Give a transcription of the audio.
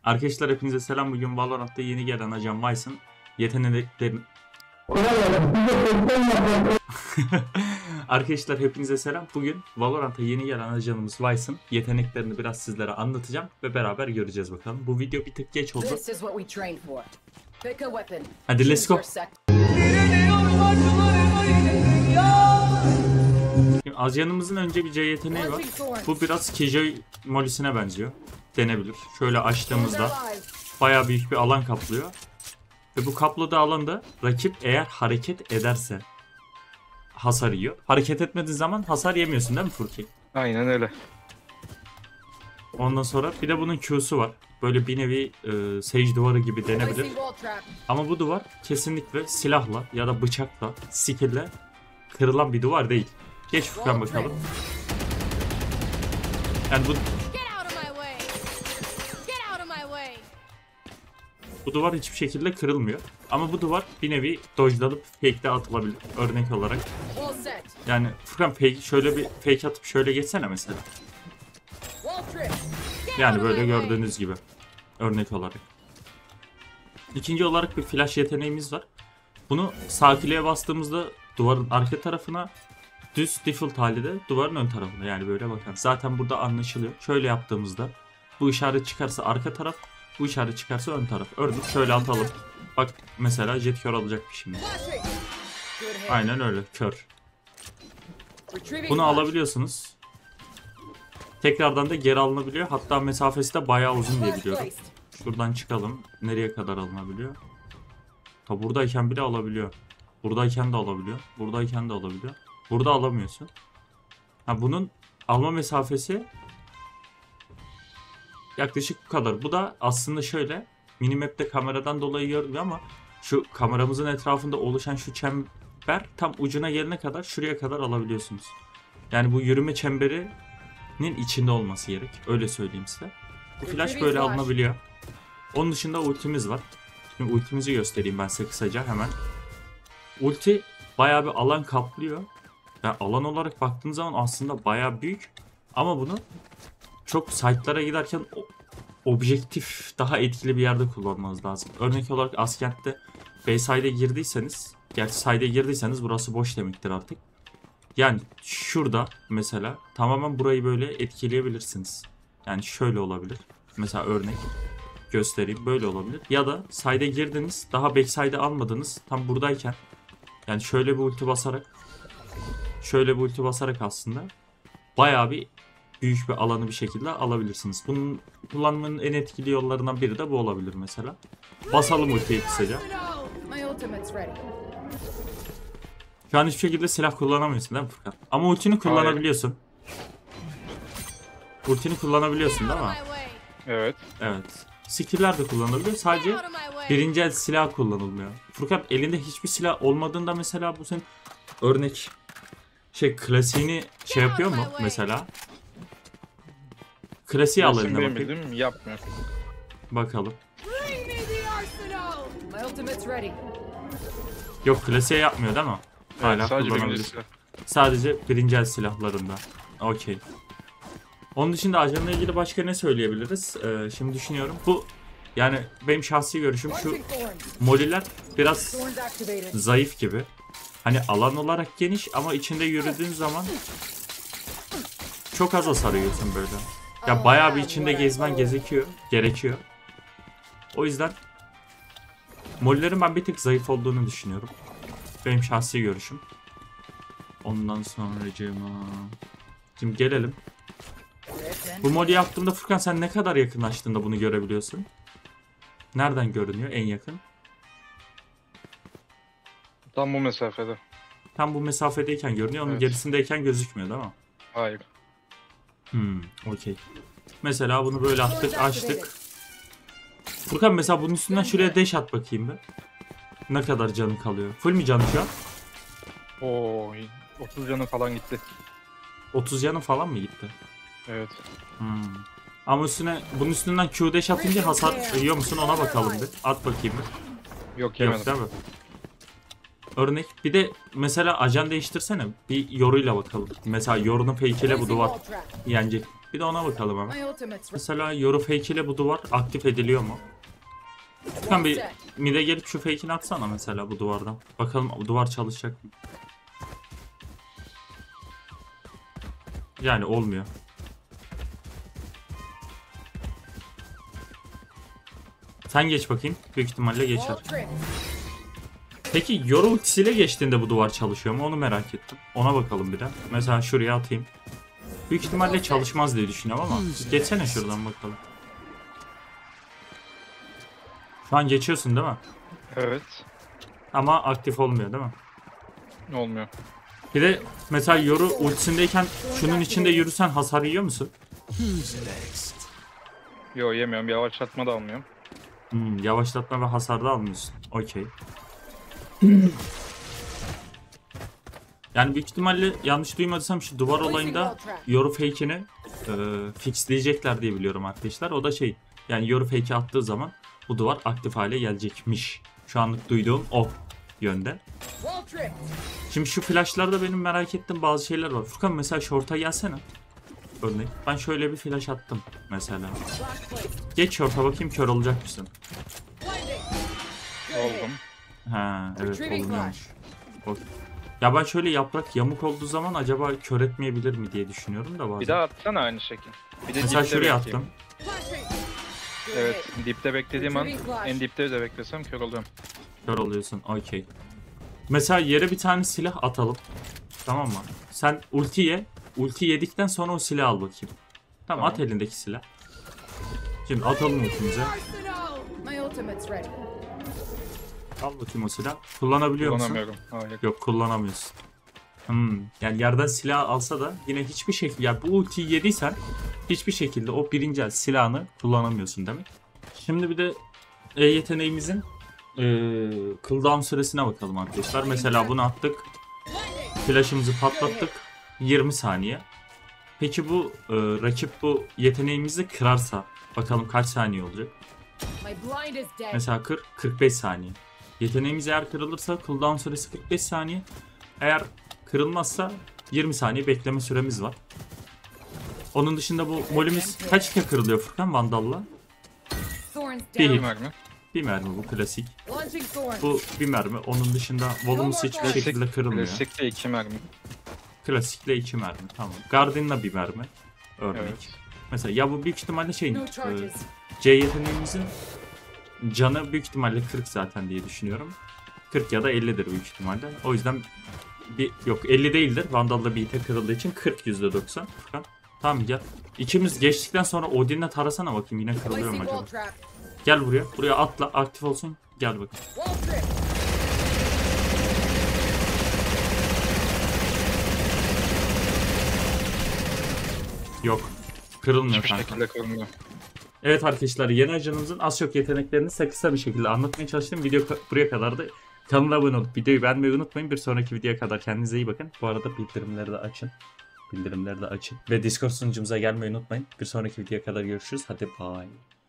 Arkadaşlar hepinize selam. Bugün Valorant'ta yeni gelen ajan Vice'ın yeteneklerini... Arkadaşlar hepinize selam. Bugün Valorant'a yeni gelen ajanımız Vice'ın yeteneklerini biraz sizlere anlatacağım ve beraber göreceğiz bakalım. Bu video bir tık geç oldu. Hadi let's go. Şimdi ajanımızın önce bir C yeteneği var. Bu biraz Killjoy molisine benziyor. Denebilir. Şöyle açtığımızda bayağı büyük bir alan kaplıyor. Ve bu kapladığı alanda rakip eğer hareket ederse hasar yiyor. Hareket etmediğin zaman hasar yemiyorsun değil mi Furki? Aynen öyle. Ondan sonra bir de bunun Q'su var. Böyle bir nevi Sage duvarı gibi denebilir. Ama bu duvar kesinlikle silahla ya da bıçakla, skill'le kırılan bir duvar değil. Geç Furkan bakalım. Yani bu duvar hiçbir şekilde kırılmıyor. Ama bu duvar bir nevi dodge'lanıp fake'de atılabilir. Örnek olarak. Yani Furkan fake, şöyle bir fake atıp şöyle geçsene mesela. Yani böyle gördüğünüz gibi. Örnek olarak. İkinci olarak bir flash yeteneğimiz var. Bunu sağ kliğe bastığımızda duvarın arka tarafına, düz default hali de duvarın ön tarafına, yani böyle bakın. Zaten burada anlaşılıyor. Şöyle yaptığımızda bu işaret çıkarsa arka taraf, bu işaret çıkarsa ön taraf. Örnek şöyle atalım. Bak mesela jet kör alacakmış şimdi. Aynen öyle, kör. Bunu alabiliyorsunuz. Tekrardan da geri alınabiliyor. Hatta mesafesi de bayağı uzun diye biliyorum. Şuradan çıkalım. Nereye kadar alınabiliyor? Ta buradayken bile alabiliyor. Buradayken de alabiliyor. Buradayken de alabiliyor. Burada alamıyorsun. Ha, bunun alma mesafesi yaklaşık bu kadar. Bu da aslında şöyle, minimap'te kameradan dolayı görünüyor ama şu kameramızın etrafında oluşan şu çember tam ucuna gelene kadar, şuraya kadar alabiliyorsunuz. Yani bu yürüme çemberinin içinde olması gerek. Öyle söyleyeyim size. Bu flash böyle alınabiliyor. Onun dışında ultimiz var. Şimdi ultimizi göstereyim ben size kısaca hemen. Ulti bayağı bir alan kaplıyor. Yani alan olarak baktığınız zaman aslında bayağı büyük. Ama bunu çok site'lara giderken objektif, daha etkili bir yerde kullanmanız lazım. Örnek olarak Askent'te Bayside'e girdiyseniz, gerçi side'e girdiyseniz burası boş demektir artık. Yani şurada mesela tamamen burayı böyle etkileyebilirsiniz. Yani şöyle olabilir. Mesela örnek göstereyim, böyle olabilir. Ya da side'e girdiniz, daha backside'e almadınız, tam buradayken yani şöyle bir ulti basarak aslında bayağı bir büyük bir alanı bir şekilde alabilirsiniz. Bunun kullanmanın en etkili yollarından biri de bu olabilir mesela. Basalım ultiyi kısaca. Şu an hiçbir şekilde silah kullanamıyorsun değil mi Furkan? Ama ultini kullanabiliyorsun. Ultini kullanabiliyorsun değil mi? Evet. Evet. Skill'ler de kullanılabiliyor. Sadece birinci el silah kullanılmıyor. Furkan elinde hiçbir silah olmadığında mesela bu senin örnek klasiğini yapıyor mu mesela? Klasiği al eline bakayım. Benim yapmıyor. Bakalım. Yok, klasiğe yapmıyor değil mi? Hala Evet, sadece kullanabilir. Sadece birinci el silahlarında. Okey. Onun dışında ajanla ilgili başka ne söyleyebiliriz? Şimdi düşünüyorum. Bu yani benim şahsi görüşüm, şu moliler biraz zayıf gibi. Hani alan olarak geniş ama içinde yürüdüğün zaman çok az hasar yiyorsun böyle. Ya bayağı bir içinde gezmen gerekiyor. O yüzden molilerin ben bir tık zayıf olduğunu düşünüyorum. Benim şahsi görüşüm. Ondan sonra şimdi gelelim. Bu moli yaptığımda Furkan sen ne kadar yakınlaştığında bunu görebiliyorsun? Nereden görünüyor en yakın? Tam bu mesafede. Tam bu mesafedeyken görünüyor. Onun Evet. gerisindeyken gözükmüyor değil mi? Hayır. Okey. Mesela bunu böyle attık, açtık. Furkan mesela bunun üstünden şuraya dash at bakayım be. Ne kadar canı kalıyor? Full mi canı şu an? Oo, 30 canı falan gitti. 30 canı falan mı gitti? Evet. Ama bunun üstünden Q dash atınca hasar yiyor musun ona bakalım bir. At bakayım bir. Yok, yemedim. Yok değil mi? Örnek bir de mesela ajan değiştirsene. Bir yoruyla bakalım. Mesela yorunun fake ile bu duvar yenecek. Bir de ona bakalım hemen. My ultimate's ready. Mesela yoru fake ile bu duvar aktif ediliyor mu? Furkan bir mid'e gelip şu fake'ini atsana mesela bu duvardan. Bakalım bu duvar çalışacak mı? Yani olmuyor. Sen geç bakayım. Büyük ihtimalle geçer. Wall trip. Peki yoru ultisiyle geçtiğinde bu duvar çalışıyor mu? Onu merak ettim. Ona bakalım bir de. Mesela şuraya atayım. Büyük ihtimalle çalışmaz diye düşünüyorum ama geçsene şuradan bakalım. Şu an geçiyorsun değil mi? Evet. Ama aktif olmuyor değil mi? Olmuyor. Bir de mesela yoru ultisindeyken şunun içinde yürürsen hasar yiyor musun? Yo yemiyorum. Yavaşlatma da almıyorum. Yavaşlatma ve hasar da almıyorsun. Okey. Yani büyük ihtimalle yanlış duymadıysam şu duvar olayında yoru fake'ini fixleyecekler diye biliyorum arkadaşlar. O da şey, yani yoru fake'i attığı zaman bu duvar aktif hale gelecekmiş. Şu anlık duyduğum o yönde. Wall trip. Şimdi şu flashlarda benim merak ettiğim bazı şeyler var. Furkan mesela short'a gelsene. Örnek. Ben şöyle bir flash attım mesela. Flash placed. Geç short'a bakayım, kör olacak mısın? Blinding. Oldum. Ha evet, Retrieving olmuyormuş. Ya ben şöyle yaprak yamuk olduğu zaman acaba kör etmeyebilir mi diye düşünüyorum da bazen. Bir daha atsana aynı şekil. Bir de Mesela dipte şuraya bekleyeyim. attım. Flashing. Evet. Dipte beklediğim an Retrieving flash. en dipte de beklesem kör oluyorum. Kör oluyorsun. Okey. Mesela yere bir tane silah atalım. Tamam mı? Sen ulti yedikten sonra o silahı al bakayım. Tamam, at elindeki silah. Şimdi atalım ultimizi. Arsenal. My ultimate's ready. Al bakayım o silah. Kullanabiliyor musun? Kullanamıyorum. Hayır. Yok, kullanamıyorsun. Yani yerden silah alsa da yine hiçbir şekilde, ya bu ultiyi yediysen hiçbir şekilde o birinci el silahını kullanamıyorsun demek. Şimdi bir de yeteneğimizin cooldown süresine bakalım arkadaşlar. Mesela bunu attık. Flash'ımızı patlattık. 20 saniye. Peki bu rakip bu yeteneğimizi kırarsa bakalım kaç saniye olacak? My blind is dead. Mesela 45 saniye. Yeteneğimiz eğer kırılırsa cooldown süresi 45 saniye. Eğer kırılmazsa 20 saniye bekleme süremiz var. Onun dışında bu molimiz kaç kere kırılıyor Furkan Vandal'la? Thorns Bir down. hit. Mermi. Bir mermi, bu klasik. Launching thorns. Bu bir mermi. Onun dışında volumuz hiçbir Klasik, şekilde kırılmıyor. klasikte 2 mermi. Klasikle 2 mermi, tamam. Guardian'la bir mermi. Örnek. Evet. Mesela ya bu büyük ihtimalle şey, No charges. C yeteneğimizin canı büyük ihtimalle 40 zaten diye düşünüyorum. 40 ya da 50'dir büyük ihtimalle. O yüzden yok 50 değildir. Vandal'da bir ite kırıldığı için 40 %90. Furkan. Tamam gel. İkimiz geçtikten sonra Odin'le tarasana bakayım, yine kırılıyor mu Placing wall acaba? trap. Gel buraya. Buraya atla, aktif olsun. Gel bakayım. Wall trip. Yok. Kırılmıyor Hiçbir kanka. şekilde kırılmıyor. Evet arkadaşlar, yeni ajanımızın az çok yeteneklerini kısa bir şekilde anlatmaya çalıştım. Video buraya kadardı. Kanala abone olup videoyu beğenmeyi unutmayın. Bir sonraki videoya kadar kendinize iyi bakın. Bu arada bildirimleri de açın. Ve Discord sunucumuza gelmeyi unutmayın. Bir sonraki videoya kadar görüşürüz. Hadi bye.